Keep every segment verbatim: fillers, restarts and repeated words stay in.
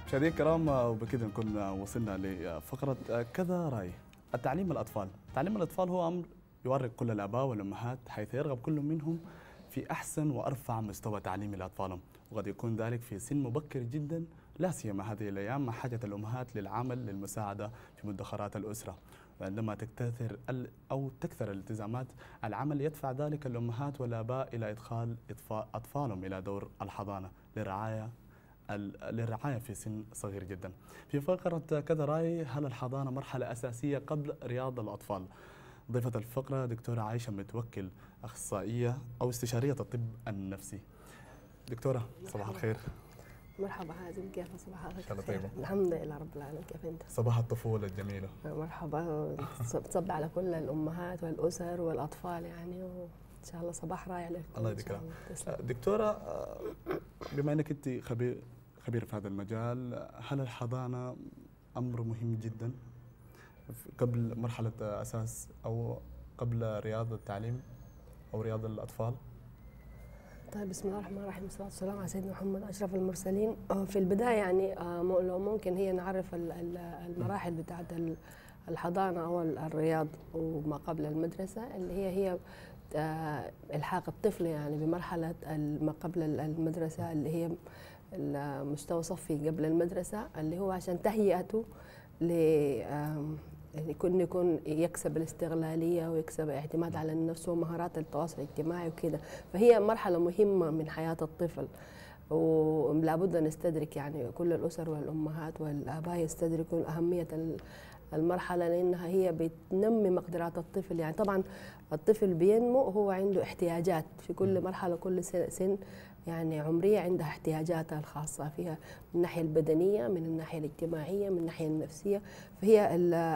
مشاهدينا الكرام، وبكذا نكون وصلنا لفقرة كذا رأي. التعليم الأطفال، تعليم الأطفال هو أمر يورق كل الآباء والأمهات، حيث يرغب كل منهم في أحسن وأرفع مستوى تعليم لأطفالهم، وقد يكون ذلك في سن مبكر جدا، لا سيما هذه الأيام مع حاجة الأمهات للعمل للمساعدة في مدخرات الأسرة. وعندما تكتثر أو تكثر الالتزامات العمل، يدفع ذلك الأمهات والآباء إلى إدخال أطفالهم إلى دور الحضانة للرعاية للرعاية في سن صغير جدا. في فقرة كذا رأي، هل الحضانة مرحلة أساسية قبل رياض الأطفال؟ ضيفة الفقرة دكتورة عائشة متوكل، أخصائية أو استشارية الطب النفسي. دكتورة صباح الخير. مرحبا حازم، كيف صباحك؟ الله طيبة. الحمد لله رب العالمين، كيف انت؟ صباح الطفولة الجميلة. مرحبا، تصب على كل الأمهات والأسر والأطفال يعني، وإن شاء الله صباح رائع لكم. الله يذكرها. دكتورة، بما أنك أنت خبير خبير في هذا المجال، هل الحضانة أمر مهم جدا قبل مرحلة أساس أو قبل رياض التعليم أو رياض الأطفال؟ طيب، بسم الله الرحمن الرحيم، والصلاة والسلام على سيدنا محمد أشرف المرسلين. في البداية يعني لو ممكن هي نعرف المراحل بتاعت الحضانة أو الرياض وما قبل المدرسة، اللي هي هي إلحاق الطفل يعني بمرحلة ما قبل المدرسة، اللي هي المستوى صفي قبل المدرسة، اللي هو عشان تهيئته ل يكون يكون يكسب الاستغلالية ويكسب اعتماد على النفس ومهارات التواصل الاجتماعي وكده. فهي مرحلة مهمة من حياة الطفل، ولا بد نستدرك يعني كل الأسر والأمهات والآباء يستدركوا أهمية المرحلة، لأنها هي بتنمي مقدرات الطفل. يعني طبعا الطفل بينمو هو عنده احتياجات في كل مرحلة، كل سن يعني عمرية عندها احتياجاتها الخاصة فيها، من الناحية البدنية، من الناحية الاجتماعية، من الناحية النفسية. فهي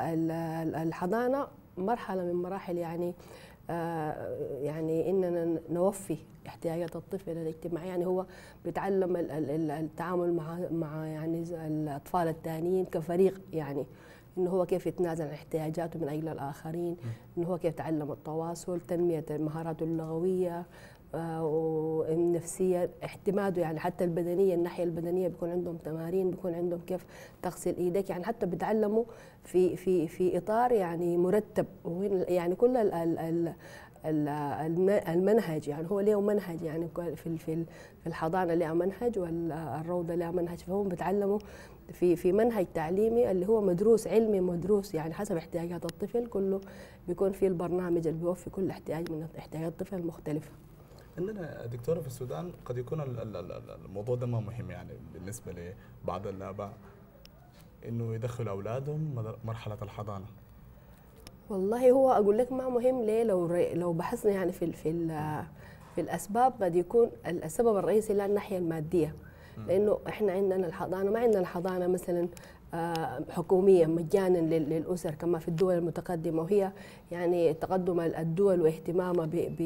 الحضانة مرحلة من مراحل يعني آه يعني إننا نوفي احتياجات الطفل الاجتماعية. يعني هو بيتعلم التعامل مع مع يعني الأطفال الثانيين كفريق، يعني إنه هو كيف يتنازل عن احتياجاته من أجل الآخرين، إنه هو كيف يتعلم التواصل، تنمية مهاراته اللغوية آه والنفسية، اعتماده يعني حتى البدنية، الناحية البدنية بيكون عندهم تمارين، بيكون عندهم كيف تغسل ايديك، يعني حتى بيتعلموا في في في اطار يعني مرتب. يعني كل ال ال ال المنهج يعني هو له منهج، يعني في في الحضانة لها منهج والروضة لها منهج، فهم بيتعلموا في في منهج تعليمي اللي هو مدروس، علمي مدروس، يعني حسب احتياجات الطفل. كله بيكون في البرنامج اللي بيوفي كل احتياج من احتياجات الطفل المختلفة. عندنا دكتورة في السودان قد يكون الموضوع ده ما مهم يعني بالنسبة لبعض الآباء، إنه يدخلوا أولادهم مرحلة الحضانة. والله هو أقول لك ما مهم ليه، لو لو بحثنا يعني في في في الأسباب، قد يكون السبب الرئيسي لا الناحية المادية، لأنه إحنا عندنا الحضانة، ما عندنا الحضانة مثلا حكومية مجانا للأسر كما في الدول المتقدمة، وهي يعني تقدم الدول واهتمامها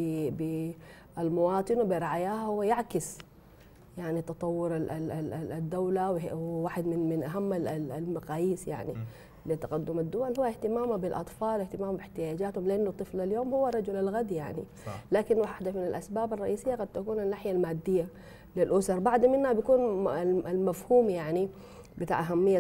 بالمواطن وبرعاياها هو يعكس يعني تطور الدولة، وواحد من من أهم المقاييس يعني لتقدم الدول هو اهتمامها بالأطفال، اهتمامهم باحتياجاتهم، لأنه الطفل اليوم هو رجل الغد يعني. صح. لكن واحدة من الأسباب الرئيسية قد تكون الناحية المادية للأسر، بعد منها بيكون المفهوم يعني بتاع أهمية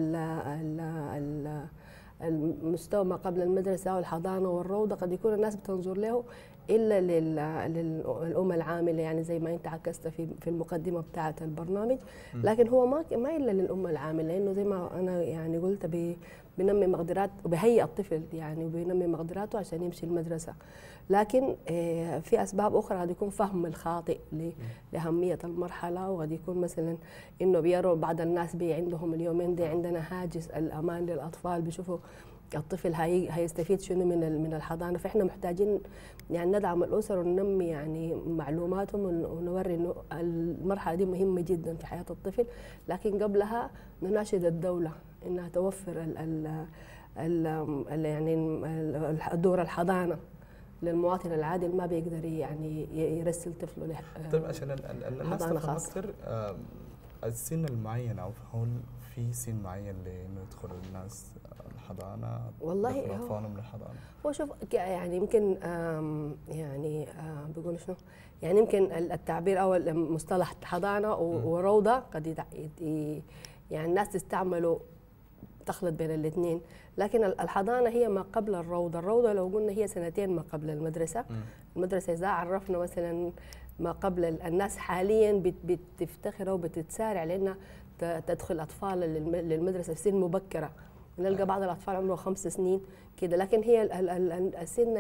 المستوى ما قبل المدرسة والحضانة والروضة. قد يكون الناس بتنظر له إلا للأم العاملة، يعني زي ما أنت عكست في في المقدمة بتاعة البرنامج، لكن هو ما ما إلا للأم العاملة، لأنه زي ما أنا يعني قلت بينمي مقدرات وبيهيئ الطفل يعني وبينمي مقدراته عشان يمشي المدرسة. لكن في أسباب أخرى قد يكون فهم الخاطئ لأهمية المرحلة، وقد يكون مثلا إنه بيروا بعض الناس بي عندهم اليومين دي عندنا هاجس الأمان للأطفال، بيشوفوا الطفل هي هيستفيد شنو من من الحضانه. فاحنا محتاجين يعني ندعم الاسر وننمي يعني معلوماتهم ونوري انه المرحله دي مهمه جدا في حياه الطفل، لكن قبلها نناشد الدوله انها توفر ال ال ال يعني دور الحضانه للمواطن العادي اللي ما بيقدر يعني يرسل طفله له. طيب عشان الناس تفهم اكثر، السن المعين او هون في سن معين لانه يدخل الناس الحضانه، والله اطفالهم للحضانه؟ هو شوف يعني يمكن يعني بيقولوا شنو، يعني يمكن التعبير او مصطلح حضانه وروضه قد يعني الناس تستعمله تخلط بين الاثنين، لكن الحضانه هي ما قبل الروضه. الروضه لو قلنا هي سنتين ما قبل المدرسه. م. المدرسه اذا عرفنا مثلا ما قبل، الناس حاليا بتفتخر وبتتسارع لانها تدخل اطفال للمدرسه في سن مبكره. نلقى بعض الاطفال عمره خمس سنين كده، لكن هي السن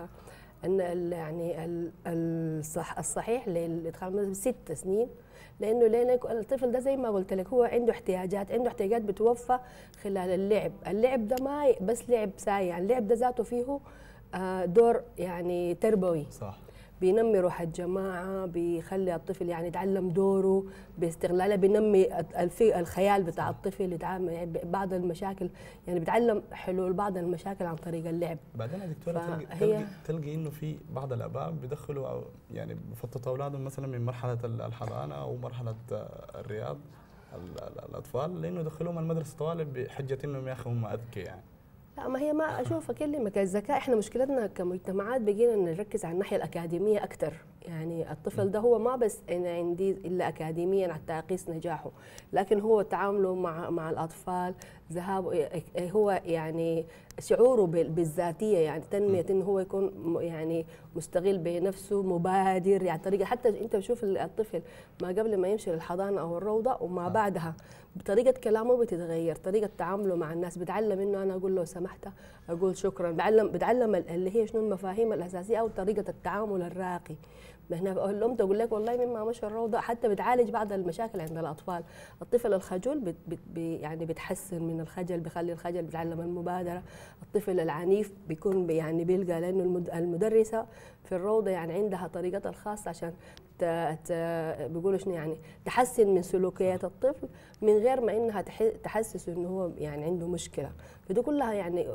يعني الصحيح لادخال المدرسه ست سنين. لانه لأن الطفل ده زي ما قلت لك هو عنده احتياجات، عنده احتياجات بتوفى خلال اللعب. اللعب ده ما بس لعب ساي، يعني اللعب ده ذاته فيه دور يعني تربوي. صح. بينمي روح الجماعه، بيخلي الطفل يعني يتعلم دوره باستغلاله، بينمي الخيال بتاع الطفل، يتعامل بعض المشاكل، يعني بيتعلم حلول بعض المشاكل عن طريق اللعب. بعدين يا دكتوره تلقي, تلقي, تلقي انه في بعض الاباء بيدخلوا او يعني بفططوا اولادهم مثلا من مرحله الحضانه او مرحله الرياض الاطفال، لانه يدخلوهم المدرسه طوال بحجه انهم يا اخي هم اذكى يعني. لا، ما هي ما اشوف اكلمك الذكاء، احنا مشكلتنا كمجتمعات بقينا نركز على الناحيه الاكاديميه اكثر. يعني الطفل ده هو ما بس انا عندي الا اكاديميا حتى اقيس نجاحه، لكن هو تعامله مع مع الاطفال، ذهاب هو يعني شعوره بالذاتيه، يعني تنميه انه هو يكون يعني مستغل بنفسه، مبادر، يعني طريقه. حتى انت بتشوف الطفل ما قبل ما يمشي للحضانه او الروضه وما بعدها بطريقه كلامه بتتغير، طريقه تعامله مع الناس بتعلم انه انا اقول له سمحت، اقول شكرا، بتعلم بتعلم اللي هي شنو المفاهيم الاساسيه او طريقه التعامل الراقي. ما هنا الام تقول لك والله مما مشى الروضه، حتى بتعالج بعض المشاكل عند الاطفال. الطفل الخجول بت بت يعني بتحسن من الخجل، بيخلي الخجل، بتعلم المبادره. الطفل العنيف بيكون يعني بيلقى، لانه المدرسه في الروضه يعني عندها طريقتها الخاصه عشان بيقولوا شنو يعني تحسن من سلوكيات الطفل من غير ما انها تحسسه انه هو يعني عنده مشكله. فدي كلها يعني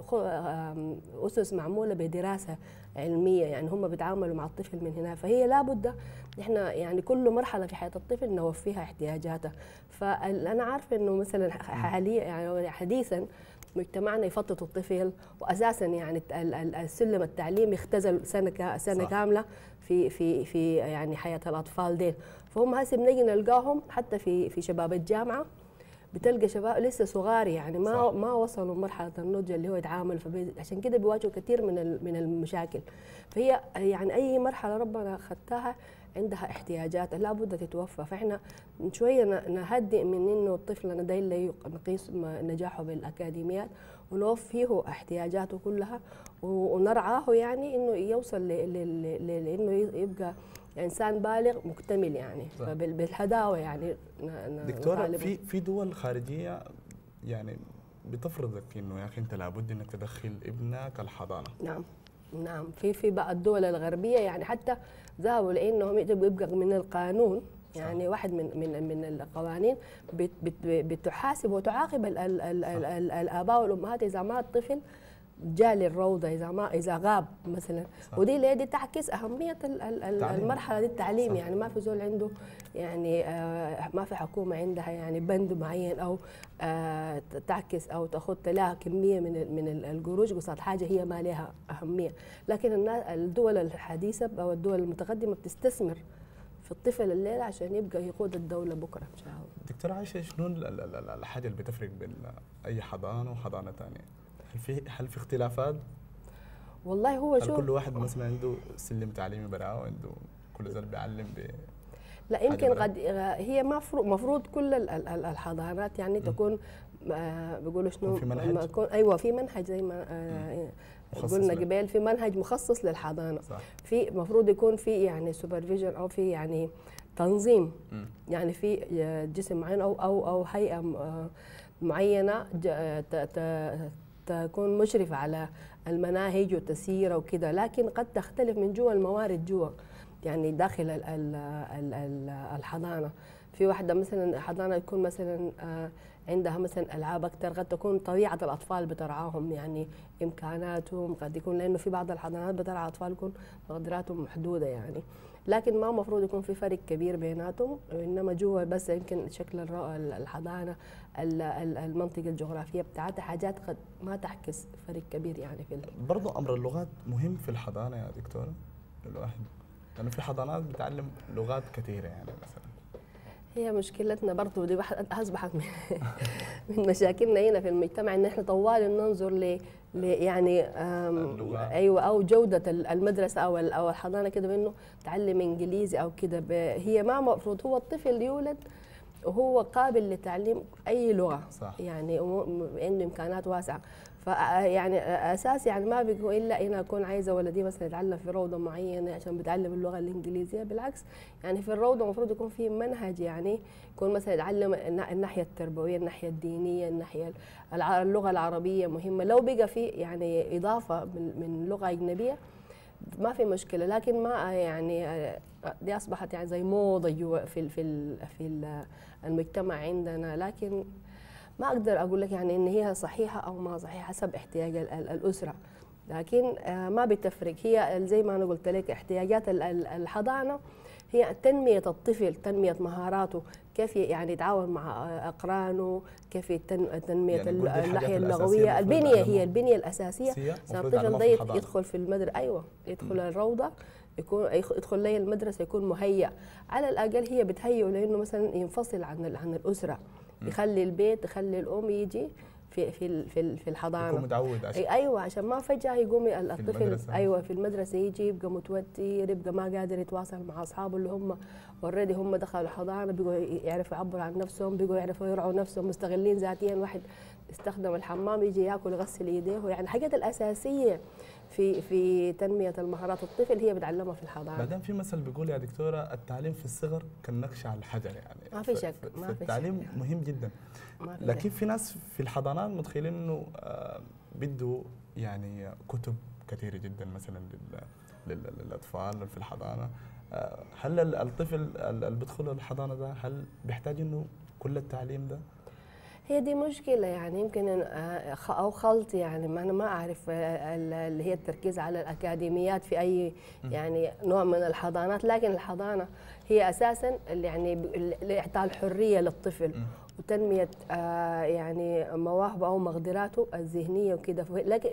اسس معموله بدراسه علميه، يعني هم بيتعاملوا مع الطفل من هنا. فهي لابد احنا يعني كل مرحله في حياه الطفل نوفيها احتياجاته. فانا عارفه انه مثلا حاليا يعني حديثا مجتمعنا يفطط الطفل، واساسا يعني السلم التعليمي اختزل سنه سنه صح. كامله في في في يعني حياه الاطفال ديل. فهم هسه بنجي نلقاهم حتى في في شباب الجامعه، بتلقى شباب لسه صغار يعني ما صح. ما وصلوا مرحله النضج اللي هو يتعامل، عشان كده بيواجهوا كثير من من المشاكل. فهي يعني اي مرحله ربنا اخذتها عندها احتياجات لابد تتوفى. فاحنا شويه نهدئ من انه الطفل ده اللي نقيس نجاحه بالاكاديميات، ونوفيه احتياجاته كلها ونرعاه يعني انه يوصل لانه يبقى انسان بالغ مكتمل يعني بالهداوه يعني. دكتوره في في دول خارجيه يعني بتفرضك انه يا اخي انت لابد انك تدخل ابنك الحضانه. نعم نعم، في في بقى الدول الغربيه يعني حتى ذهبوا لانهم يبقى من القانون، يعني صح. واحد من من من القوانين بت بت بتحاسب وتعاقب ال ال ال ال ال الاباء والامهات اذا ما الطفل جاء للروضه، اذا ما اذا غاب مثلا. صح. ودي ليه دي تعكس اهميه المرحله دي التعليم. صح. يعني ما في زول عنده يعني آه ما في حكومه عندها يعني بند معين او آه تعكس او تاخذ لها كميه من من القروش قصاد حاجه هي ما لها اهميه. لكن الدول الحديثه او الدول المتقدمه بتستثمر في الطفل الليله عشان يبقى يقود الدوله بكره ان شاء الله. دكتوره عايشه، شنو الحاجه اللي بتفرق بين اي حضانه وحضانه ثانيه؟ هل في هل في اختلافات؟ والله هو هل شو كل واحد مثلا عنده سلم تعليمي براه وعنده كل زول بيعلم ب لا يمكن قد هي مفروض مفروض كل الحضانات يعني تكون بيقولوا شنو في منهج؟ ايوه في منهج زي ما قلنا قبل، في منهج مخصص للحضانه. صح. في مفروض يكون في يعني سوبرفيجن او في يعني تنظيم. م. يعني في جسم معين او او او هيئه معينه تكون مشرفة على المناهج والتسيير وكذا، لكن قد تختلف من جوا الموارد جوا يعني داخل ال ال ال الحضانة. في واحدة مثلا حضانة يكون مثلا عندها مثلا ألعاب أكثر، قد تكون طبيعة الأطفال بترعاهم يعني إمكاناتهم، قد يكون لأنه في بعض الحضانات بترعى أطفال يكون مقدراتهم محدودة يعني. لكن ما مفروض يكون في فرق كبير بيناتهم، انما جوا بس يمكن شكل الحضانه، المنطقه الجغرافيه بتاعتها حاجات قد ما تعكس فرق كبير يعني في برضه امر اللغات مهم في الحضانه يا دكتوره الواحد، لانه في حضانات بتعلم لغات كثيره يعني مثلا. هي مشكلتنا برضه دي واحد اصبحت من, من مشاكلنا هنا في المجتمع ان احنا طوال ننظر ل ل- يعني ايوه او جوده المدرسه او او الحضانه كده بانه تعلم انجليزي او كده. هي ما المفروض هو الطفل يولد وهو قابل لتعليم اي لغه صح. يعني عنده امكانات واسعه. فيعني اساس يعني ما بيكون الا ان اكون عايزه ولدي مثلا يتعلم في روضه معينه عشان بتعلم اللغه الانجليزيه. بالعكس يعني في الروضه المفروض يكون في منهج، يعني يكون مثلا يتعلم الناحيه التربويه، الناحيه الدينيه، الناحيه اللغه العربيه مهمه. لو بقى في يعني اضافه من لغه اجنبيه ما في مشكله، لكن ما يعني دي اصبحت يعني زي موضه جوا في في في المجتمع عندنا. لكن ما اقدر اقول لك يعني ان هي صحيحه او ما صحيحه حسب احتياج الاسره، لكن ما بتفرق. هي زي ما انا قلت لك احتياجات الحضانه هي تنميه الطفل، تنميه مهاراته، كيف يعني يتعاون مع اقرانه، كيف تنميه يعني الناحيه اللغويه. البنيه هي البنيه الاساسيه عشان الطفل ده يدخل في المدرسه. ايوه يدخل م. الروضه، يكون يدخل لي المدرسه يكون مهيأ. على الاقل هي بتهيئه لانه مثلا ينفصل عن عن الاسره، يخلي البيت، يخلي الام يجي في في في في الحضانه يكون متعود عشان ايوه عشان ما فجاه يقوم الطفل في ايوه في المدرسه يجي يبقى متوتر، يبقى ما قادر يتواصل مع اصحابه اللي هم اوريدي هم دخلوا الحضانه، بيقوا يعرفوا يعبروا عن نفسهم، بيقوا يعرفوا يرعوا نفسهم، مستغلين ذاتيا. واحد يستخدم الحمام يجي ياكل يغسل يديه، يعني الحاجات الاساسيه في في تنميه المهارات الطفل هي بتعلمها في الحضانه. بعدين في مثل بيقول يا دكتوره التعليم في الصغر كالنقش على الحجر، يعني ما في شك، ما في التعليم شك. مهم جدا. لكن في ناس في الحضانات متخيلين انه آه بده يعني كتب كثيره جدا مثلا للاطفال في الحضانه. آه هل الطفل اللي بيدخل الحضانه ده هل بيحتاج انه كل التعليم ده؟ هي دي مشكلة يعني يمكن أو خلط، يعني ما أنا ما أعرف اللي هي التركيز على الأكاديميات في أي يعني نوع من الحضانات، لكن الحضانة هي أساساً يعني لإعطاء الحرية للطفل وتنمية يعني مواهبه أو مقدراته الذهنية وكده. لكن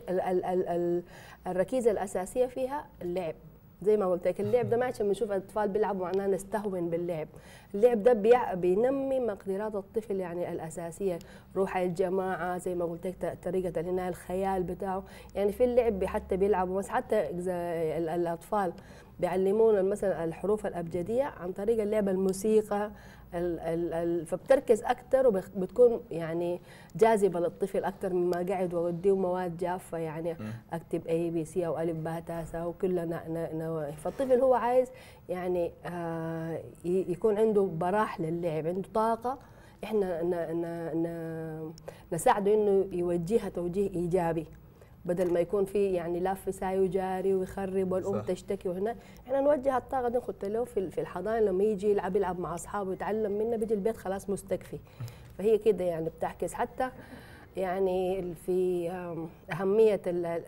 الركيزة الأساسية فيها اللعب. زي ما قلت لك اللعب ده ما عشان بنشوف اطفال بيلعبوا معناه نستهون باللعب. اللعب ده بينمي مقدرات الطفل يعني الاساسيه، روح الجماعه زي ما قلت لك، طريقه هنا الخيال بتاعه. يعني في اللعب حتى بيلعبوا مثلا حتى الاطفال بيعلمونا مثلا الحروف الابجديه عن طريق اللعب، الموسيقى ال ال ال فبتركز اكثر وبتكون يعني جاذبه للطفل اكثر مما قاعد واوديه مواد جافه، يعني اكتب اي بي سي او الف باء تاء سا وكلنا. فالطفل هو عايز يعني آه يكون عنده براح للعب، عنده طاقه، احنا ن ن ن نساعده انه يوجهها توجيه ايجابي، بدل ما يكون في يعني لف ساي وجاري ويخرب والام تشتكي. وهنا احنا نوجه الطاقه دي نخدها له في في الحضانه، لما يجي يلعب يلعب مع اصحابه يتعلم منه، بيجي البيت خلاص مستكفي. فهي كده يعني بتعكس حتى يعني في اهميه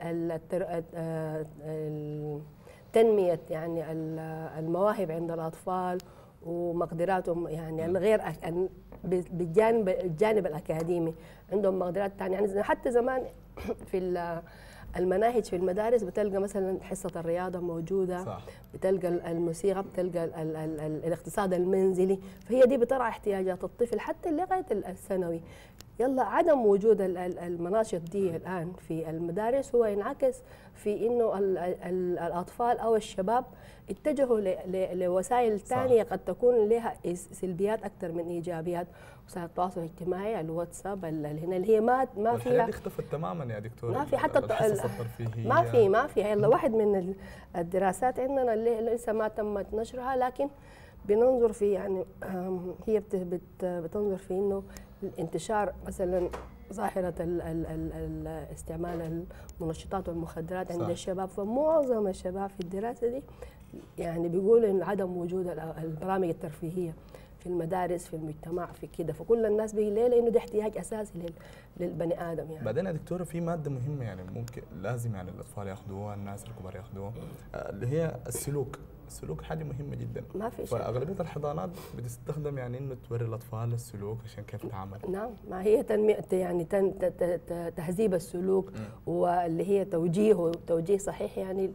تنميه يعني المواهب عند الاطفال ومقدراتهم، يعني الغير بالجانب الجانب الاكاديمي عندهم مقدرات ثانيه. يعني حتى زمان في المناهج في المدارس بتلقى مثلا حصه الرياضه موجوده، صح. بتلقى الموسيقى، بتلقى ال ال ال ال الاقتصاد المنزلي، فهي دي بترعى احتياجات الطفل حتى لغايه الثانوي. يلا عدم وجود المناشط دي الان في المدارس هو ينعكس في انه ال ال الاطفال او الشباب اتجهوا لوسائل ثانيه قد تكون لها سلبيات اكثر من ايجابيات. وسائل التواصل الاجتماعي، الواتساب، اللي هنا اللي هي ما ما فيها، اختفت تماما يا دكتور. ما في حتى الحصص الترفيهيه، ما في ما في يلا واحد من الدراسات عندنا اللي لسه ما تمت نشرها، لكن بننظر في يعني هي بت بت بتنظر في انه انتشار مثلا ظاهره ال ال ال ال استعمال المنشطات والمخدرات عند الشباب. فمعظم الشباب في الدراسه دي يعني بيقولوا ان عدم وجود البرامج الترفيهيه في المدارس في المجتمع في كده، فكل الناس بيجي ليه؟ لانه ده احتياج اساسي للبني ادم. يعني بعدين يا دكتوره في ماده مهمه يعني ممكن لازم يعني الاطفال ياخذوها، الناس الكبار ياخذوها، اللي هي السلوك. السلوك حاجه مهمه جدا، ما في شيء. فاغلبيه الحضانات بتستخدم يعني انه توري الاطفال السلوك عشان كيف يتعامل. نعم، ما هي تنميه يعني تن تهذيب السلوك، م. واللي هي توجيهه توجيه صحيح، يعني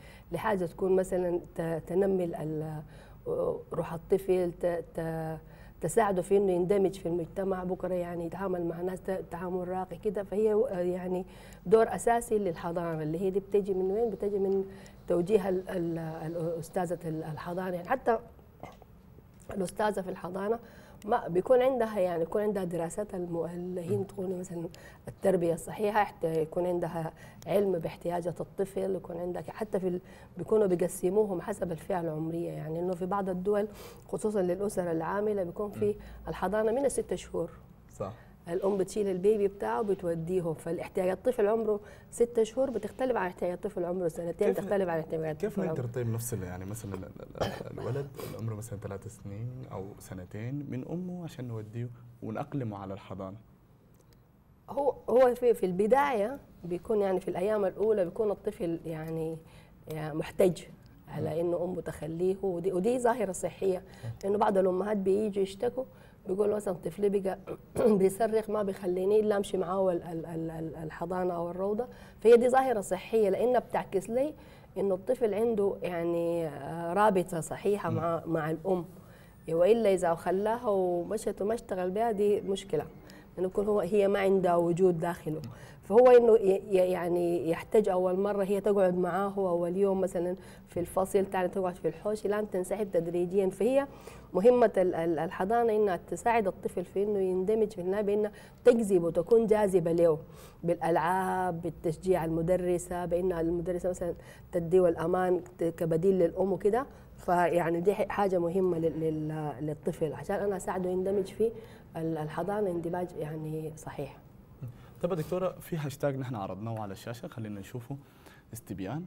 لحاجه تكون مثلا تنمي روح الطفل، تساعده في انه يندمج في المجتمع بكره، يعني يتعامل مع ناس تعامل راقي كده. فهي يعني دور اساسي للحضانه، اللي هي دي بتجي من وين؟ بتجي من توجيه ال- ال- الاستاذه الحضانه. يعني حتى الاستاذه في الحضانه ما بيكون عندها يعني يكون عندها دراسات الم- اللي هي تكون مثلا التربيه الصحيحه، يحت- يكون عندها علم باحتياجات الطفل، يكون عندك حتى في ال... بيكونوا بيقسموهم حسب الفئه العمريه. يعني انه في بعض الدول خصوصا للاسر العامله بيكون في الحضانه من الست شهور. صح. الام بتشيل البيبي بتاعه بتوديه، فالاحتياجات الطفل عمره ست شهور بتختلف عن احتياجات الطفل عمره سنتين، كيف- تختلف عن احتياجات كيف الطفل نقدر عمره. طيب نفصل يعني مثلا ال- ال- الولد اللي عمره مثلا ثلاث سنين او سنتين من امه عشان نوديه ونأقلمه على الحضانه؟ هو هو في في البدايه بيكون يعني في الايام الاولى بيكون الطفل يعني يعني محتاج على انه امه تخليه، ودي, ودي ظاهره صحيه. لانه بعض الامهات بييجوا يشتكوا بيقولوا مثلا طفلي بقى بيصرخ ما بيخليني الا امشي معاه ال- ال- ال- الحضانه او الروضه. فهي دي ظاهره صحيه لانها بتعكس لي انه الطفل عنده يعني آه، رابطه صحيحه مع مع الام. والا اذا خلاها ومشت وما اشتغل بها دي مشكله، انه يكون هو هي ما عندها وجود داخله. فهو انه ي- ي- يعني يحتاج اول مره هي تقعد معاه اول يوم مثلا في الفصل، ثاني تقعد في الحوش الان تنسحب تدريجيا. فهي مهمه ال- ال- الحضانه انها تساعد الطفل في انه يندمج في النهايه، بانها تجذبه تكون جاذبه له بالالعاب، بالتشجيع المدرسه، بان المدرسه مثلا تديه الامان ت- كبديل للام وكده. فيعني دي حاجه مهمه لل- لل- للطفل عشان انا اساعده يندمج في ال- الحضانه اندماج يعني صحيح. طيب يا دكتوره، في هاشتاج نحن عرضناه على الشاشه، خلينا نشوفه. استبيان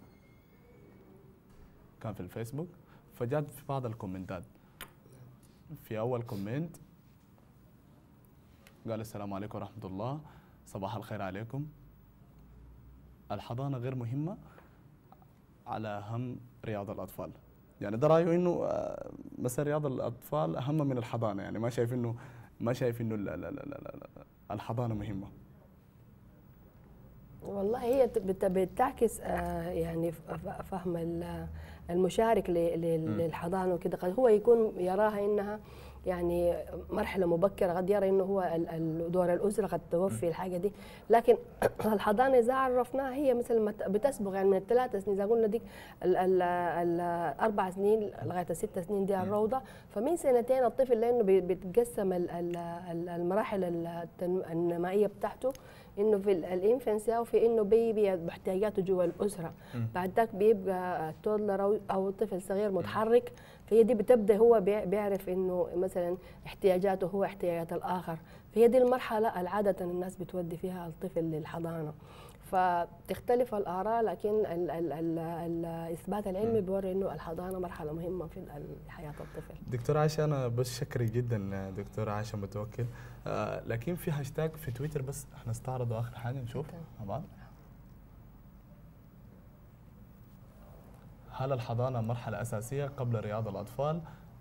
كان في الفيسبوك، فجات في بعض الكومنتات. في اول كومنت قال السلام عليكم ورحمه الله، صباح الخير عليكم. الحضانه غير مهمه على اهم رياض الاطفال. يعني ده رايه انه آه، مثلا رياض الاطفال اهم من الحضانه، يعني ما شايف انه ما شايف انه ال- ال- ال- ال- ال- الحضانه مهمه. والله هي ت- بت- بتعكس آه، يعني ف- ف- فهم ال- المشارك ل- ل- للحضانه وكده. قد هو يكون يراها انها يعني مرحله مبكره، قد يرى انه هو ال- ال- دور الاسره قد توفي الحاجه دي. لكن الحضانه اذا عرفناها هي مثل ما ت- بتسبق يعني من الثلاث سنين، اذا قلنا ديك ال- ال- الاربع سنين لغايه الست سنين دي الروضه. فمن سنتين الطفل لانه بي- بيتقسم ال- ال- ال- المراحل التنم- النمائيه بتاعته، انه في الانفنسي او في انه بيبي محتاجاته جوا الاسره. بعد ذاك بيبقى تودلر او او طفل صغير متحرك. فهي دي بتبدا هو بيع- بيعرف انه مثلا احتياجاته هو احتياجات الاخر. فهي دي المرحله العاده الناس بتودي فيها الطفل للحضانه. فتختلف الاراء، لكن ال ال ال الاثبات العلمي بيوري انه الحضانه مرحله مهمه في ال- حياه الطفل. دكتور عائشة، أنا بس شكري جدا دكتور عائشة متوكل. آه لكن في هاشتاج في تويتر بس هنستعرضه آخر حاجة نشوف مع بعض. هل الحضانة مرحلة أساسية قبل رياض الأطفال؟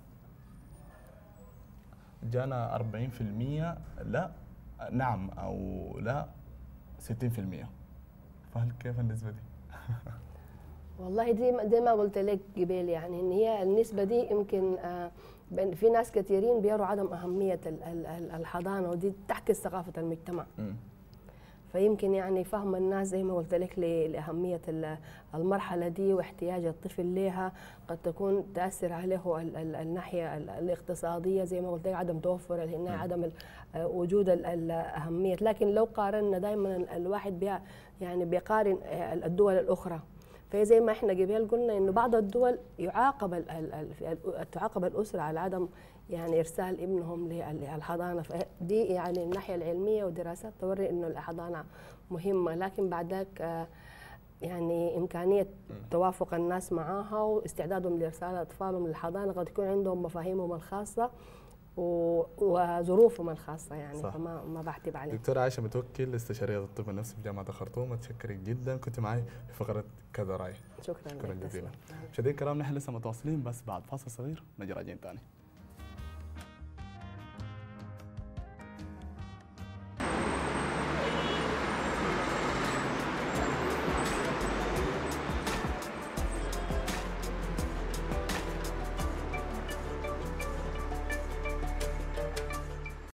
جانا أربعين بالمئة لا، نعم أو لا ستين بالمئة. فهل كيف النسبة دي؟ والله دي ما- زي ما قلت لك قبل، يعني ان هي النسبه دي يمكن آه، بن- في ناس كثيرين بيروا عدم اهميه ال- ال- ال- الحضانه، ودي تعكس ثقافه المجتمع. مم. فيمكن يعني فهم الناس زي ما قلت لك ل- لاهميه ال- المرحله دي واحتياج الطفل لها، قد تكون تاثر عليه ال- ال- الناحيه ال- الاقتصاديه زي ما قلت لك، عدم توفر العنايه، عدم ال- آه، وجود ال- الاهميه. لكن لو قارنا دائما ال- الواحد بي يعني بيقارن آه، الدول الاخرى. فهي زي ما احنا قبل قلنا انه بعض الدول يعاقب ال ال ال تعاقب الاسره على عدم يعني ارسال ابنهم للحضانه. فدي يعني الناحيه العلميه ودراسات توري انه الحضانه مهمه، لكن بعد ذاك آه، يعني امكانيه توافق الناس معاها واستعدادهم لارسال اطفالهم للحضانه قد يكون عندهم مفاهيمهم الخاصه و- وظروفهم الخاصه يعني. صح. فما ما بعتب عليه. دكتورة عائشة متوكل، استشارية الطب النفسي في جامعة الخرطوم، متشكر جدا كنت معي في فقرة كذا رأي. شكرا شكرا لك. جزيلا. مشاهدينا الكرام، نحن لسه متواصلين بس بعد فاصل صغير نجي راجعين ثاني.